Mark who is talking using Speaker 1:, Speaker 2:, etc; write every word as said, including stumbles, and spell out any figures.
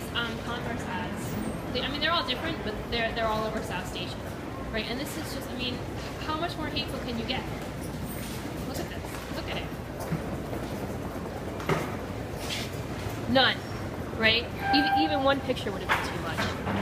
Speaker 1: um, Converse ads. They, I mean, they're all different, but they're they're all over South Station, right? And this is just, I mean, how much more hateful can you get? Look at this. Look at it. None, right? Even even one picture would have been too much.